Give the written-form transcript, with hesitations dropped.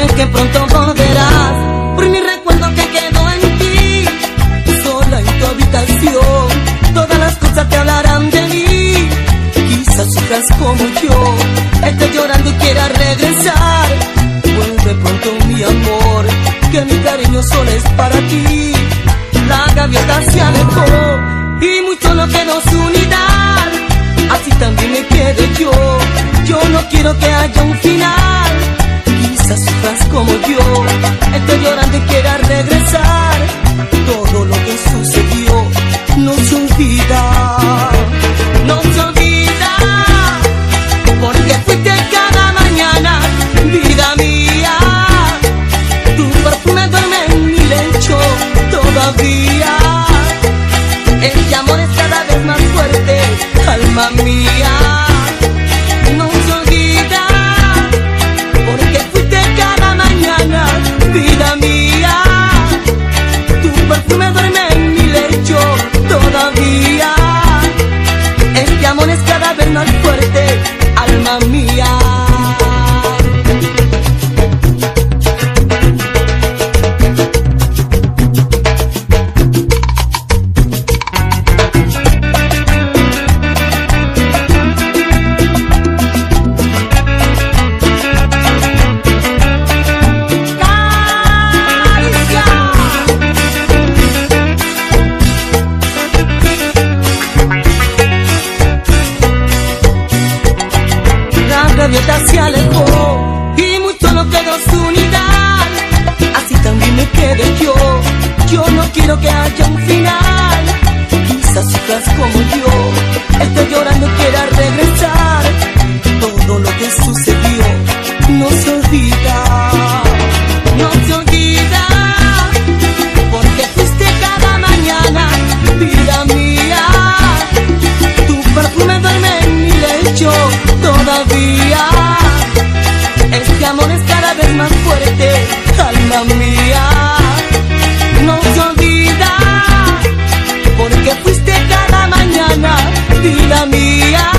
sé que pronto volverás, por mi recuerdo que quedó en ti, sola en tu habitación. Todas las cosas te hablarán de mí, quizás sufras como yo, estés llorando y quieras regresar. Vuelve pronto mi amor, que mi cariño solo es para ti. La gaviota se alejó y muy solo quedó su unidad, así también me quedé yo. Yo no quiero que haya un final, quizás sufras como yo, estés llorando y quieras regresar. Todo lo que sucedió no se olvida, no se olvida, porque fuiste cada mañana, vida mía. Tu perfume duerme en mi lecho todavía. Este amor es cada vez más fuerte, alma mía. No se olvida, porque fuiste cada mañana, vida mía. Tu perfume duerme en mi lecho todavía. Este amor es cada vez más fuerte, alma mía. La gaviota se alejó y muy solo quedó su unidad, así también me quedé yo. Yo no quiero que haya un final, quizás sufras como yo, estés llorando y quieras regresar. Todo lo que sucedió no se olvida, no se olvida, porque fuiste cada mañana, vida mía. Tu perfume duerme en mi lecho todavía. Este amor es cada vez más fuerte, alma mía. No se olvida, porque fuiste cada mañana, vida mía.